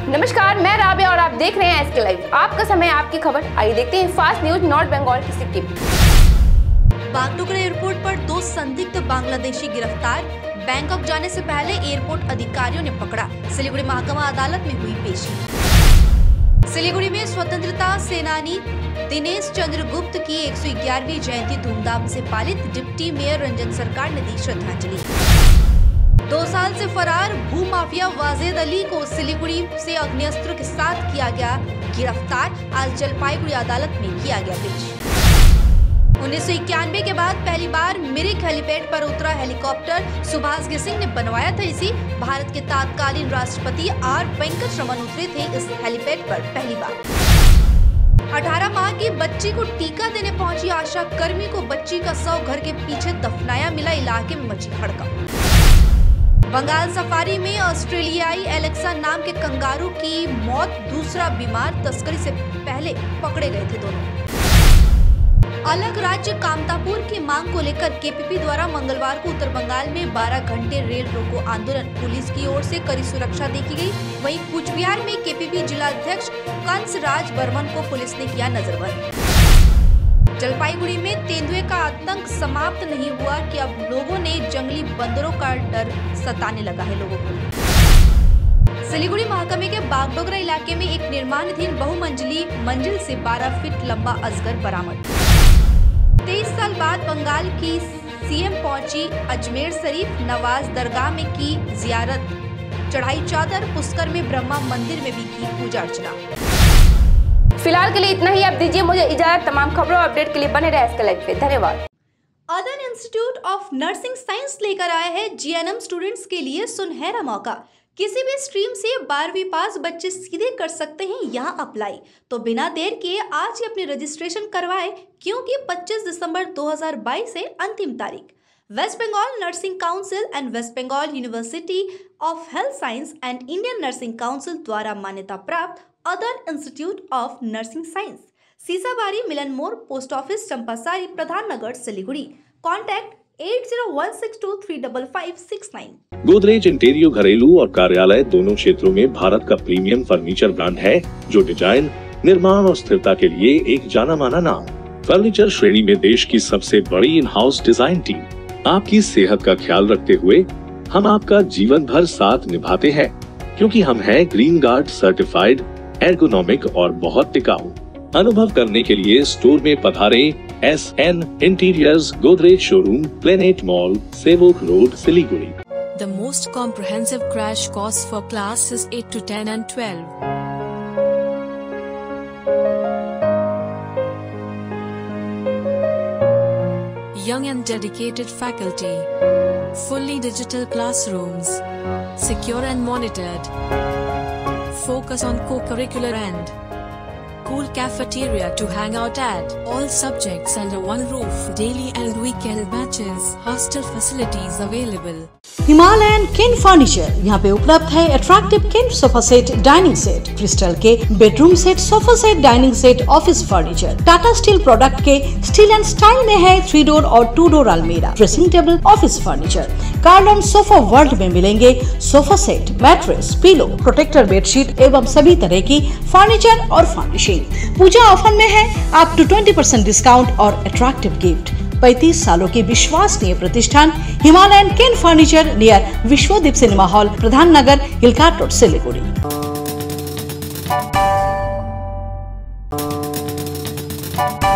नमस्कार, मैं राबिया और आप देख रहे हैं एसके लाइव। आपका समय आपकी खबर। आइए देखते हैं फास्ट न्यूज नॉर्थ बंगाल की सिक्किम। बागडोगरा एयरपोर्ट पर 2 संदिग्ध बांग्लादेशी गिरफ्तार। बैंकॉक जाने से पहले एयरपोर्ट अधिकारियों ने पकड़ा। सिलीगुड़ी महकमा अदालत में हुई पेशी। सिलीगुड़ी में स्वतंत्रता सेनानी दिनेश चंद्र गुप्त की 111वीं जयंती धूमधाम से पालित। डिप्टी मेयर रंजन सरकार ने दी श्रद्धांजलि। 2 साल से फरार भूमाफिया वाजेद अली को सिलीगुड़ी से अग्निअस्त्र के साथ किया गया गिरफ्तार। आज जलपाईगुड़ी अदालत में किया गया पेश। 1991 के बाद पहली बार मिरिक हेलीपैड पर उतरा हेलीकॉप्टर। सुभाष सिंह ने बनवाया था इसी। भारत के तत्कालीन राष्ट्रपति आर वेंकटरमन उतरे थे इस हेलीपैड पर पहली बार। 18 माह की बच्ची को टीका देने पहुंची आशा कर्मी को बच्ची का शव घर के पीछे दफनाया मिला। इलाके में मची हड़कंप। बंगाल सफारी में ऑस्ट्रेलियाई एलेक्सा नाम के कंगारू की मौत। दूसरा बीमार तस्करी से पहले पकड़े गए थे दोनों। अलग राज्य कामतापुर की मांग को लेकर केपीपी द्वारा मंगलवार को उत्तर बंगाल में 12 घंटे रेल रोको आंदोलन। पुलिस की ओर से कड़ी सुरक्षा देखी गई। वहीं कूच बिहार में केपीपी जिला अध्यक्ष कंसराज बर्मन को पुलिस ने किया नजरबंद। जलपाईगुड़ी में तेंदुए का आतंक समाप्त नहीं हुआ कि अब लोगों ने जंगली बंदरों का डर सताने लगा है लोगों को। सिलीगुड़ी महकमे के बागडोगरा इलाके में एक निर्माणाधीन बहुमंजिली मंजिल से 12 फीट लंबा अजगर बरामद। 23 साल बाद बंगाल की सीएम पहुंची अजमेर शरीफ। नवाज दरगाह में की जियारत। चढ़ाई चादर। पुष्कर में ब्रह्मा मंदिर में भी की पूजा अर्चना। फिलहाल के लिए इतना ही। आप दीजिए मुझे इजाजत। तमाम खबरों और अपडेट के लिए बने रहे एसके लाइव पे। धन्यवाद। अदन इंस्टीट्यूट ऑफ नर्सिंग साइंस लेकर आया है जीएनएम स्टूडेंट्स के लिए सुनहरा मौका। किसी भी स्ट्रीम से 12वीं पास बच्चे सीधे कर सकते हैं यहां अप्लाई। तो बिना देर किए आज ही अपनी रजिस्ट्रेशन करवाएं, क्योंकि 25 दिसंबर 2022 है अंतिम तारीख। West Bengal nursing council and West Bengal university of health science and Indian nursing council द्वारा मान्यता प्राप्त Adan institute of nursing science, Sisabari, Milan More, post office, Champasari, Pradhan Nagar, Siliguri. Contact 8016235569। Godrej interior घरेलू और कार्यालय दोनों क्षेत्रों में भारत का प्रीमियम फर्नीचर ब्रांड है, जो डिजाइन, निर्माण और स्थिरता के लिए एक जाना माना नाम। फर्नीचर श्रेणी में देश की सबसे बड़ी इन हाउस डिजाइन टीम। आपकी सेहत का ख्याल रखते हुए हम आपका जीवन भर साथ निभाते हैं, क्योंकि हम हैं ग्रीन गार्ड सर्टिफाइड, एर्गोनॉमिक और बहुत टिकाऊ। अनुभव करने के लिए स्टोर में पधारें। SN interiors, Godrej showroom, planet mall, Sevoke road, Siliguri. The most comprehensive crash course for classes 8 to 10 and 12. Young and dedicated faculty. Fully digital classrooms. Secure and monitored. Focus on co-curricular and cool cafeteria to hang out at. All subjects under one roof. Daily and weekend batches. Hostel facilities available. Himalayan cane furniture यहाँ पे उपलब्ध है। Attractive cane sofa set, dining set, crystal के bedroom set, sofa set, dining set, office furniture. Tata steel product के steel and style में है 3 door और 2 door अलमीरा, dressing table, office furniture. Carlon sofa world में मिलेंगे sofa set, mattress, pillow, protector bedsheet एवं सभी तरह की फर्नीचर और फर्निशिंग। पूजा ऑफर में है अप टू 20% डिस्काउंट और अट्रैक्टिव गिफ्ट। 35 सालों के विश्वसनीय प्रतिष्ठान Himalayan cane furniture near Vishwadeep cinema hall, Pradhan Nagar, Hillcart road, Siliguri.